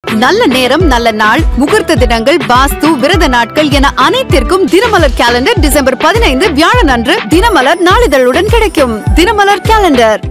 நல்ல நேரம், நல்ல நாள், முகூர்த்த தினங்கள், வாஸ்து, விரத நாட்கள் என அனைத்திற்கும் தினமலர் கேலண்டர் டிசம்பர் 15 வியாழன் அன்று தினமலர் நாளிதழுடன் கிடைக்கும். தினமலர் கேலண்டர்.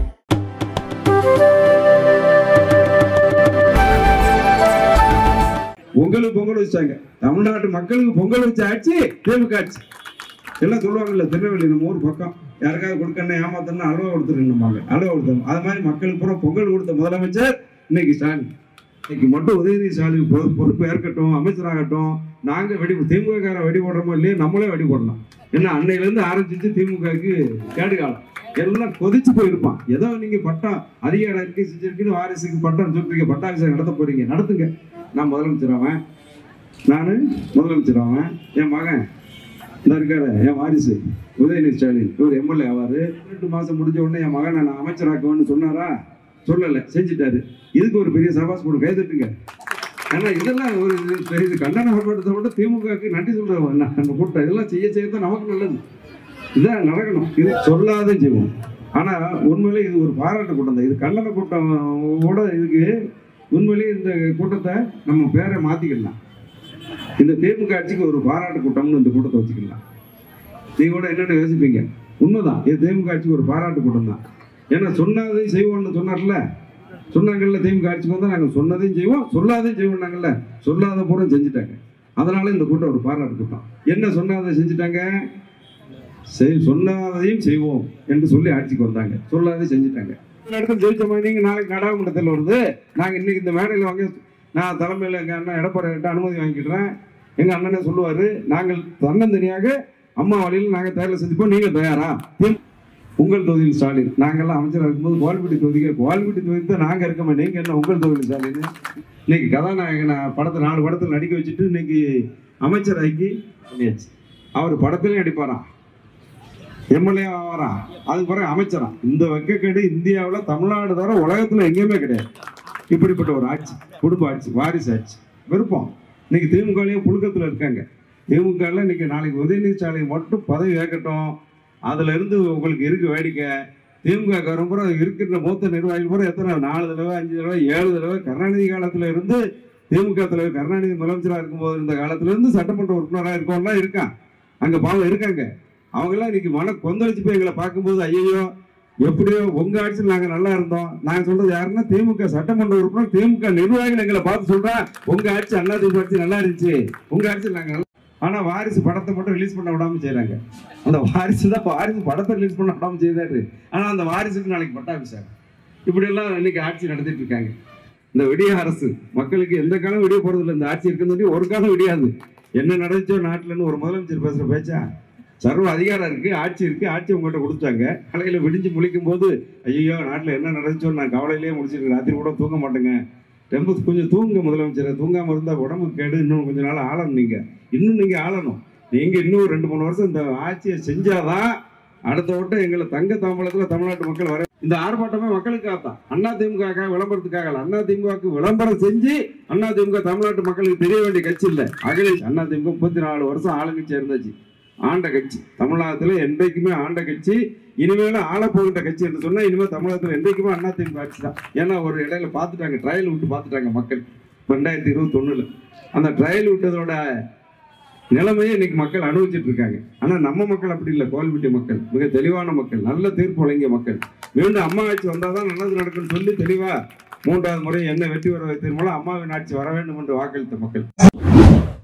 உங்களுக்கு பொங்கல் வச்சாங்க. தமிழ்நாட்டு மக்களுக்கு பொங்கல் வச்ச ஆட்சி திமுக ஆட்சி. எல்லாம் சொல்லுவாங்கல்ல, திருநெல்வேலி நம்ம ஊர் பக்கம் யாருக்காவது கொடுக்கணும் ஏமாத்தணும் அல்வா கொடுத்துருந்தாங்க, அல்வா கொடுத்தாங்க. அது மாதிரி மக்களுக்கு பூரா பொங்கல் கொடுத்த முதலமைச்சர் இன்னைக்கு ஸ்டாலின். இன்னைக்கு மட்டும் உதயநிதி ஸ்டாலின் பொறுப்பு ஏற்கட்டும், அமைச்சராகட்டும். நாங்க திமுக கார வெடி போடுறோமோ இல்லையோ நம்மளே வெடி போடலாம். ஏன்னா அன்னையில இருந்து ஆரம்பிச்சு திமுகவுக்கு கேடு காலம். எல்லாம் கொதிச்சு போயிருப்பான். ஏதோ நீங்க பட்டம் அதிகாரம் இருக்கு செஞ்சிருக்குன்னு வாரிசுக்கு பட்டம் சொல்றீங்க, பட்டாபிஷேகம் நடத்த போறீங்க, நடத்துங்க. நான் முதலமைச்சராவேன், நானு முதலமைச்சராவேன். என் மகன் இந்த இருக்காரு, என் வாரிசு உதயநிதி ஸ்டாலின், இவர் எம்எல்ஏ ஆவாரு. 2 மாசம் முடிஞ்ச உடனே என் மகனை நான் அமைச்சராக்குவேன்னு சொன்னாரா? சொல்லலை, செஞ்சுட்டாரு. இதுக்கு ஒரு பெரிய சபாஸ் போட்டு கைதட்டுங்க. ஏன்னா இதெல்லாம் ஒரு பெரிய கண்டன ஆர்ப்பாட்டத்தை விட திமுகவுக்கு நன்றி சொல்றோம். நம்ம கூட்டம் இதெல்லாம் செய்யத்தான் நமக்கு நல்லது. இதான் நடக்கணும். இது சொல்லாத செய்வோம். ஆனா உண்மையிலே இது ஒரு பாராட்டு கூட்டம் தான். இது கண்டன கூட்டம் கூட. இதுக்கு உண்மையிலேயே இந்த கூட்டத்தை நம்ம பேரை மாத்திக்கலாம். இந்த திமுக ஆட்சிக்கு ஒரு பாராட்டு கூட்டம்னு இந்த கூட்டத்தை வச்சுக்கலாம். நீங்க கூட என்னென்ன யோசிப்பீங்க? உண்மைதான், இது திமுக ஆட்சிக்கு ஒரு பாராட்டு கூட்டம் தான். ஏன்னா சொன்னதையும் செய்வோம்னு சொன்னார்ல, சொன்னாங்கல்ல. திமுக ஆட்சிக்கு வந்தால் நாங்கள் சொன்னதையும் செய்வோம், சொல்லாதையும் செய்வோம்னாங்கல்ல. சொல்லாத பூரா செஞ்சுட்டாங்க. அதனால இந்த கூட்டம் ஒரு பாராட்டு கூட்டம். என்ன சொன்னாதை செஞ்சுட்டாங்க? சொன்னாதையும் செய்வோம் என்று சொல்லி ஆட்சிக்கு வந்தாங்க. சொல்லாதையும் செஞ்சுட்டாங்க. இடத்துல ஜெயிச்ச மாதிரி நீங்க நாளைக்கு நாடாளுமன்றத்தில் வருது. நாங்க இன்னைக்கு இந்த மேடையில் வாங்க, நான் தலைமையில் எங்க அண்ணன் எடப்பாடி கிட்ட அனுமதி வாங்கிக்கிறேன். எங்க அண்ணனே சொல்லுவாரு, நாங்கள் தன்னந்தனியாக அம்மா வழியில் நாங்கள் தேர்தல் சந்திப்போம், நீங்க தயாரா? உங்கள் தொகுதியில் ஸ்டாலின். நாங்கெல்லாம் அமைச்சராக இருக்கும்போது கோல்பட்டி தொகுதி தான் நாங்கள் இருக்கோமா? நீங்க என்ன உங்கள் தொகுதியில் ஸ்டாலின்? இன்னைக்கு கதாநாயகன் படத்தை 4 படத்தில் நடிக்க வச்சுட்டு இன்னைக்கு அமைச்சராக்கி பண்ணியாச்சு. அவர் படத்திலையும் நடிப்பாராம், எம்எல்ஏ ஆவாராம், அதுக்கு பிறகு அமைச்சராம். இந்த வெக்கக்கேடு இந்தியாவில் தமிழ்நாடு தவிர உலகத்தில் எங்கேயுமே கிடையாது. இப்படிப்பட்ட ஒரு ஆட்சி, குடும்ப ஆட்சி, வாரிசு ஆட்சி. விருப்பம். இன்னைக்கு திமுகலையும் புழுக்கத்தில் இருக்காங்க. திமுகவில் இன்னைக்கு நாளைக்கு உதயநிதி ஸ்டாலின் மட்டும் பதவி ஏற்கட்டும். அதுல இருந்து உங்களுக்கு இருக்கு வேடிக்கை. திமுக ரொம்ப இருக்கிற மூத்த நிர்வாகிகள் பூரா எத்தனை 4 தடவை 5 தடவை 7 தடவை கருணாநிதி காலத்துல இருந்து திமுக தலைவர் கருணாநிதி முதலமைச்சராக இருக்கும்போது இந்த காலத்துல இருந்து சட்டமன்ற உறுப்பினராக இருக்கவங்கலாம் இருக்கான். அங்க பாவம் இருக்காங்க. அவங்க எல்லாம் இன்னைக்கு மன கொந்தளிச்சு போய் எங்களை பார்க்கும்போது, ஐயோ எப்படியோ உங்க ஆட்சியில் நாங்க நல்லா இருந்தோம். நாங்க சொல்றது யாருன்னா திமுக சட்டமன்ற உறுப்பினர், திமுக நிர்வாகிகள் எங்களை பார்த்து சொல்றேன், உங்க ஆட்சி அதிமுக ஆட்சி நல்லா இருந்துச்சு, உங்க ஆட்சியில் நாங்க. ஆனா வாரிசு படத்தை மட்டும் ரிலீஸ் பண்ண விடாம செய்யறாங்க. அந்த வாரிசு படத்தை ரிலீஸ் பண்ண விடாம செய்தாரு. ஆனா அந்த வாரிசுக்கு நாளைக்கு பட்டாபிஷேகம். இப்படி எல்லாம் இன்னைக்கு ஆட்சி நடத்திட்டு இருக்காங்க. இந்த விடிய அரசு மக்களுக்கு எந்த காலம் விடிய போறது இல்லை. இந்த ஆட்சி இருக்கிறது ஒரு காலம் விடியாது. என்ன நடந்துச்சோ நாட்டுலன்னு ஒரு முதலமைச்சர் பேசுற பேச்சா? சர்வ அதிகாரம் இருக்கு, ஆட்சி இருக்கு, ஆட்சி உங்கள்கிட்ட கொடுத்தாங்க. காலையில விடிஞ்சு முழிக்கும் போது ஐயோ நாட்டுல என்ன நடந்துச்சோ நான் கவலையிலேயே முடிச்சிருக்கேன், ராத்திரி கூட தூங்க மாட்டேங்க. ரொம்ப கொஞ்சம் தூங்க முதலமைச்சர். தூங்காம இருந்தா உடம்புக்கு கேடு. இன்னும் கொஞ்ச நாள் ஆளணும். நீங்க ஆளணும். நீங்க இன்னும் 2-3 வருஷம் இந்த ஆட்சியை செஞ்சாதான் அடுத்த வட்டம் எங்களை தங்க தாம்பலத்துல தமிழ்நாட்டு மக்கள் வர. இந்த ஆர்ப்பாட்டமே மக்களுக்காகத்தான். அதிமுக விளம்பரத்துக்காக. அதிமுக விளம்பரம் செஞ்சு அதிமுக தமிழ்நாட்டு மக்களுக்கு தெரிய வேண்டிய கட்சி இல்லை. அகிலேஷ் அதிமுக 34 வருஷம் ஆளுங்கட்சியா இருந்துச்சு. ஆண்ட கட்சி. தமிழ்நாட்டுல என்றைக்குமே ஆண்ட கட்சி. இனிமேலும் ஆளப்போகின்ற கட்சி என்று சொன்னா இனிமேல் தமிழகத்தில் என்றைக்குமே அதிமுக ஆட்சி தான். ஏன்னா ஒரு இடையில பார்த்துட்டாங்க, ட்ரையல் விட்டு பார்த்துட்டாங்க மக்கள் 2021. அந்த ட்ரையல் விட்டதோட நிலைமையை இன்னைக்கு மக்கள் அனுபவிச்சுட்டு இருக்காங்க. ஆனா நம்ம மக்கள் அப்படி இல்லை. கோல்பட்டி மக்கள் மிக தெளிவான மக்கள், நல்ல தீர்ப்பு வழங்கிய மக்கள். மீண்டும் அம்மா ஆட்சி வந்தாதான் நல்லது நடக்கும்னு சொல்லி தெளிவா 3வது முறை என்ன வெற்றி பெற வைத்தது மூலம் அம்மாவின் ஆட்சி வர வேண்டும் என்று வாக்களித்த மக்கள்.